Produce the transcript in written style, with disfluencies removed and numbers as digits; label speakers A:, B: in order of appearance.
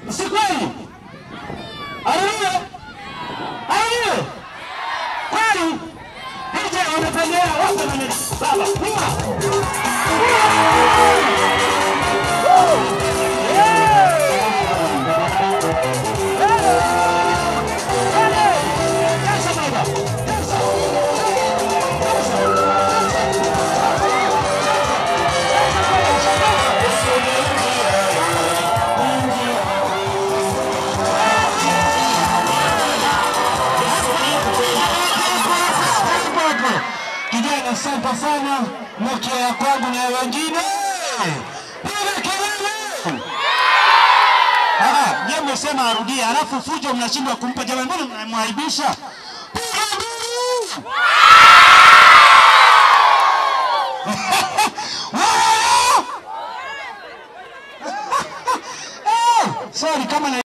A: Si kweli? Arudie. Arudie. Kweli? DJ unafanyia wote na nini? Baba, nyuma. Kijana, asante sana. Mkia ya kwangu na wengine. Piga kelele. Yeye amesema arudie, alafu fujo mnashindwa kumpa. Jamani, mbona mnamwaibisha? Piga kelele. Sorry kama